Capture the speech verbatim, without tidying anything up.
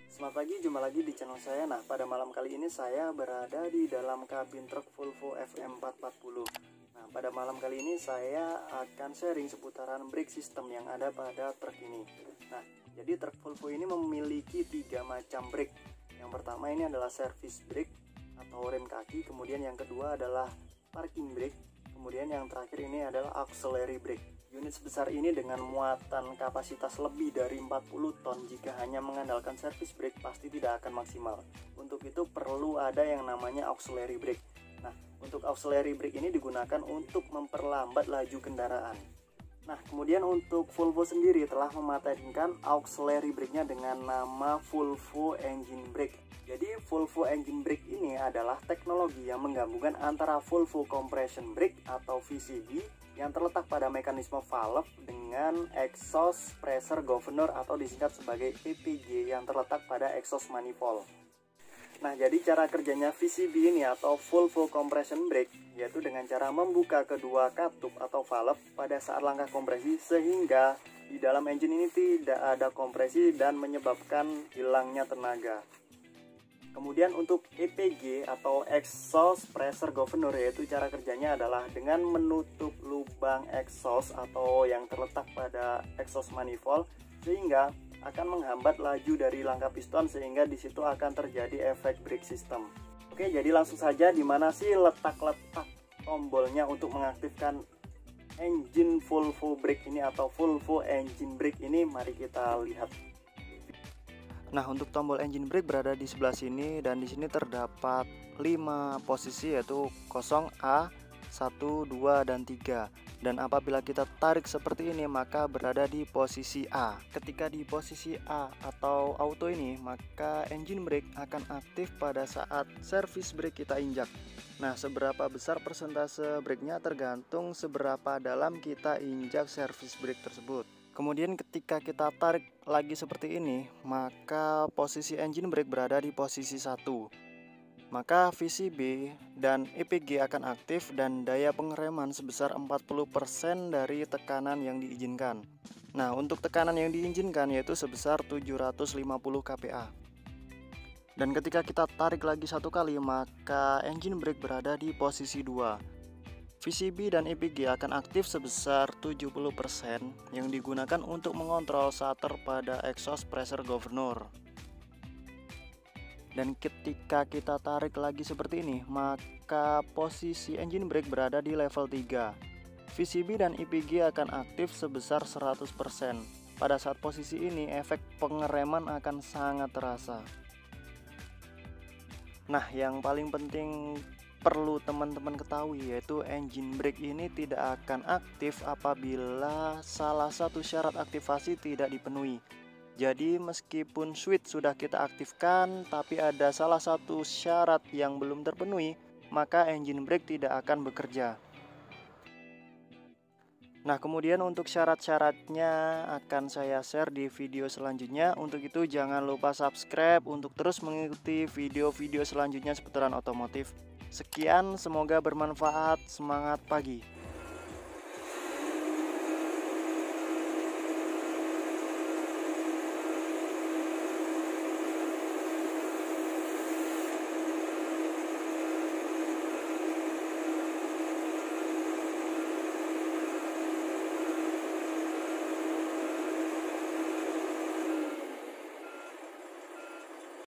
Selamat pagi, jumpa lagi di channel saya. Nah, pada malam kali ini saya berada di dalam kabin truk Volvo F M empat empat nol. Nah, pada malam kali ini saya akan sharing seputaran brake system yang ada pada truk ini. Nah, jadi truk Volvo ini memiliki tiga macam brake. Yang pertama ini adalah service brake atau rem kaki, kemudian yang kedua adalah parking brake, kemudian yang terakhir ini adalah auxiliary brake. Unit sebesar ini dengan muatan kapasitas lebih dari empat puluh ton, jika hanya mengandalkan service brake pasti tidak akan maksimal. Untuk itu perlu ada yang namanya auxiliary brake. Nah, untuk auxiliary brake ini digunakan untuk memperlambat laju kendaraan. Nah, kemudian untuk Volvo sendiri telah mematenkan auxiliary brake-nya dengan nama Volvo Engine Brake. Jadi Volvo Engine Brake ini adalah teknologi yang menggabungkan antara Volvo Compression Brake atau V C B yang terletak pada mekanisme valve dengan exhaust pressure governor atau disingkat sebagai E P G yang terletak pada exhaust manifold. Nah, jadi cara kerjanya V C B ini atau Volvo Compression Brake yaitu dengan cara membuka kedua katup atau valve pada saat langkah kompresi sehingga di dalam engine ini tidak ada kompresi dan menyebabkan hilangnya tenaga. Kemudian untuk E P G atau exhaust pressure governor, yaitu cara kerjanya adalah dengan menutup lubang exhaust atau yang terletak pada exhaust manifold sehingga akan menghambat laju dari langkah piston sehingga di situ akan terjadi efek brake system. Oke, jadi langsung saja, di mana sih letak-letak tombolnya untuk mengaktifkan engine Volvo brake ini atau Volvo Engine Brake ini? Mari kita lihat. Nah, untuk tombol engine brake berada di sebelah sini dan di sini terdapat lima posisi yaitu nol, A, satu, dua, dan tiga. Dan apabila kita tarik seperti ini maka berada di posisi A. Ketika di posisi A atau auto ini maka engine brake akan aktif pada saat service brake kita injak. Nah, seberapa besar persentase brake-nya tergantung seberapa dalam kita injak service brake tersebut. Kemudian ketika kita tarik lagi seperti ini maka posisi engine brake berada di posisi satu. Maka V C B dan E P G akan aktif dan daya pengereman sebesar empat puluh persen dari tekanan yang diizinkan. Nah, untuk tekanan yang diizinkan yaitu sebesar tujuh ratus lima puluh K P A. Dan ketika kita tarik lagi satu kali maka engine brake berada di posisi dua. V C B dan E P G akan aktif sebesar tujuh puluh persen yang digunakan untuk mengontrol starter pada exhaust pressure governor. Dan ketika kita tarik lagi seperti ini maka posisi engine brake berada di level tiga. V C B dan E P G akan aktif sebesar seratus persen. Pada saat posisi ini efek pengereman akan sangat terasa. Nah, yang paling penting perlu teman-teman ketahui yaitu engine brake ini tidak akan aktif apabila salah satu syarat aktivasi tidak dipenuhi. Jadi meskipun switch sudah kita aktifkan tapi ada salah satu syarat yang belum terpenuhi maka engine brake tidak akan bekerja. Nah, kemudian untuk syarat-syaratnya akan saya share di video selanjutnya. Untuk itu jangan lupa subscribe untuk terus mengikuti video-video selanjutnya seputaran otomotif. Sekian, semoga bermanfaat. Semangat pagi.